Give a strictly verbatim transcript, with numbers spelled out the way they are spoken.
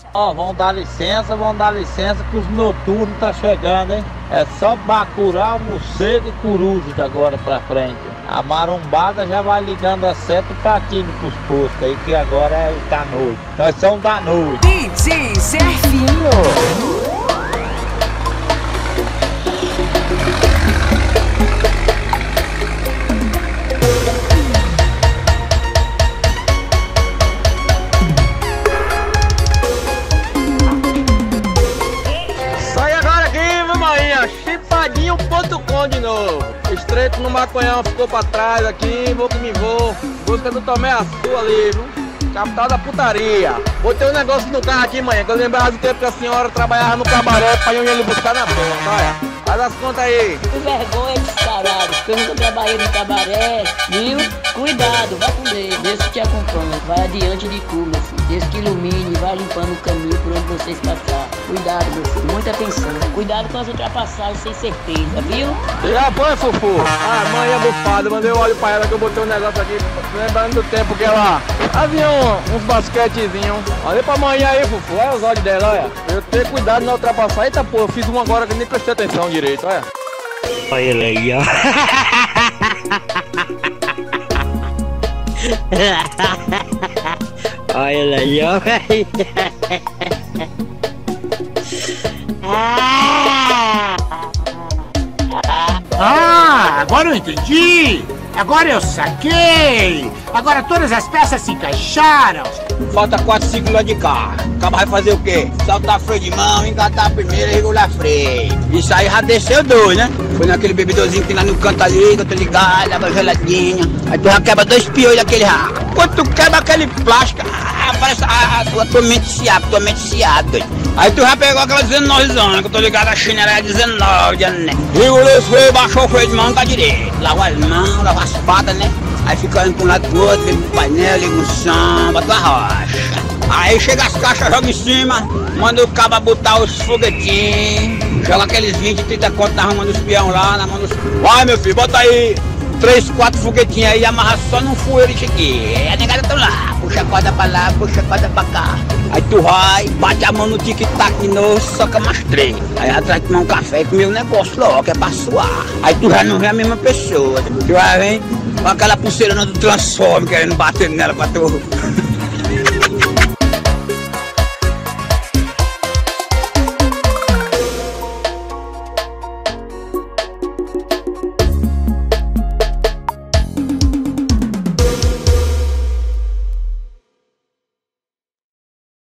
Ó, vão dar licença, vão dar licença que os noturnos tá chegando, hein? É só bacurau, morcego e coruja agora pra frente. A marumbada já vai ligando a seta pra aqui pros postos aí, que agora é da noite. Nós somos da noite. D J Serginho. Chipadinho ponto com de novo. Estreito no Maconhão ficou pra trás aqui, vou que me vou. Busca do Tomé Açu ali, viu? Capital da putaria. Botei um negócio no carro aqui, manhã, que eu lembrava do tempo que a senhora trabalhava no cabaré pra ir ele buscar na ponta, olha. Faz as contas aí. Que vergonha descarado, porque eu nunca trabalhei no cabaré, viu? Cuidado, vai com Deus, Deus que te acompanha, vai adiante de tu, meu filho. Deus que ilumine, vai limpando o caminho por onde vocês passar. Cuidado, meu filho, muita atenção. Cuidado com as ultrapassagens sem certeza, viu? Já põe, Fufu. Ah, mãe é bufada, mandei um olho pra ela que eu botei um negócio aqui, lembrando do tempo que ela havia um, uns basquetezinhos. Olha pra manhã aí, Fufu, olha os olhos dela, olha. Eu tenho cuidado na ultrapassagem. Eita, pô, eu fiz um agora que nem prestei atenção direito, olha. Olha ele aí, ó. Olha ele aí, ó. Ah, agora eu entendi. Agora eu saquei. Agora todas as peças se encaixaram. Falta quatro ciclos lá de carro. O cara vai fazer o quê? Saltar freio de mão, engatar a primeira e regular freio. Isso aí já desceu dois, né? Foi naquele bebedorzinho que tem lá no canto ali, que eu tô ligado, água geladinha. Aí tu já quebra dois piolhos daquele já. Quando tu quebra aquele plástico, ah, parece a, a tua, tua mente se abre, tua mente se abre. Aí tu já pegou aquela dezenove anos, que eu tô ligado, a China era dezenove, né? Regulou os freios, baixou o freio de mão, tá direito. Lavou as mãos, lavou as patas, né? Aí fica indo pra um lado pro outro, liga o painel, liga o som, bota a rocha. Aí chega as caixas, joga em cima, manda o cabo botar os foguetinhos, joga aqueles vinte, trinta conto na mão dos peão lá, na mão dos... Vai, meu filho, bota aí três, quatro foguetinhos aí, amarra só num fueiro isso aqui. Aí a negada tá lá, puxa a corda pra lá, puxa a corda pra cá. Aí tu vai, bate a mão no tic-tac de novo, soca mais três. Aí atrás de tomar um café e comer um negócio logo, que é pra suar. Aí tu já não vê a mesma pessoa, tu já vem com aquela pulseirona do Transforme querendo bater nela pra tu...